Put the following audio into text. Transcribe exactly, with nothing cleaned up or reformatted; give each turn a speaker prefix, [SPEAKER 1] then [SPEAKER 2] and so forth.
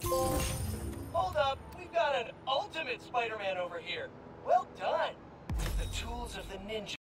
[SPEAKER 1] Hold up, we've got an ultimate Spider-Man over here. Well done. With the tools of the ninja